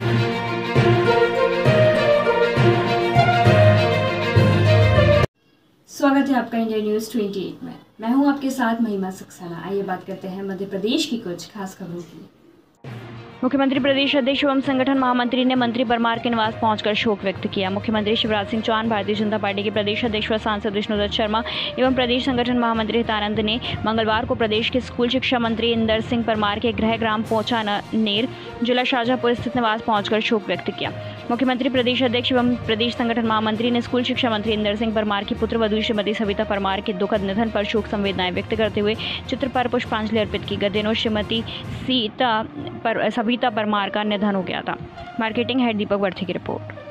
स्वागत है आपका इंडिया न्यूज़ 28 में। मैं हूं आपके साथ महिमा सक्सेना। आइए बात करते हैं मध्य प्रदेश की कुछ खास खबरों की। मुख्यमंत्री प्रदेश अध्यक्ष एवं संगठन महामंत्री ने मंत्री परमार के निवास पहुंचकर शोक व्यक्त किया। मुख्यमंत्री शिवराज सिंह चौहान, भारतीय जनता पार्टी के प्रदेश अध्यक्ष व सांसद विष्णुदत्त शर्मा एवं प्रदेश संगठन महामंत्री हितानंद ने मंगलवार को प्रदेश के स्कूल शिक्षा मंत्री इंदर सिंह परमार के गृह ग्राम पोचानेर, जिला शाजापुर स्थित निवास पहुंचकर शोक व्यक्त किया। मुख्यमंत्री प्रदेश अध्यक्ष एवं प्रदेश संगठन महामंत्री ने स्कूल शिक्षा मंत्री इंदर सिंह परमार की पुत्र वधू श्रीमती सविता परमार के दुखद निधन पर शोक संवेदनाएं व्यक्त करते हुए चित्र पर पुष्पांजलि अर्पित की। गत दिनों श्रीमती सविता परमार का निधन हो गया था। मार्केटिंग हेड दीपक वर्थे की रिपोर्ट।